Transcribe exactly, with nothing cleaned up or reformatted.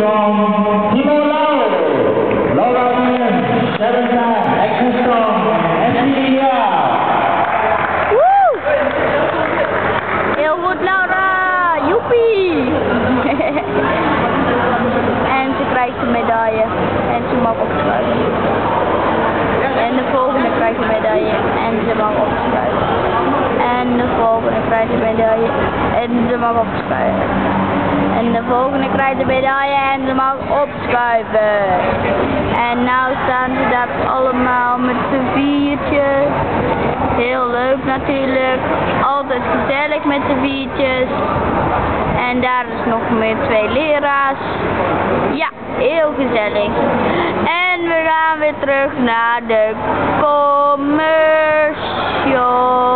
from Timo Lau, Laura Nguyen, Sharon Tan, Agnes Tong, and Cecilia. Woe! Heel goed, Laura! Joepie! En ze krijgt de medaille en ze mag opschuiven. En de volgende krijgt de medaille en ze mag opschuiven. En de volgende krijgt de medaille en ze mag opschuiven. En de volgende krijgt de medaille en ze mag opschuiven. En nou staan ze daar allemaal met z'n viertjes. Heel leuk natuurlijk. Altijd gezellig met z'n viertjes. En daar is nog meer twee leraars. Ja, heel gezellig. En we gaan weer terug naar de commercial.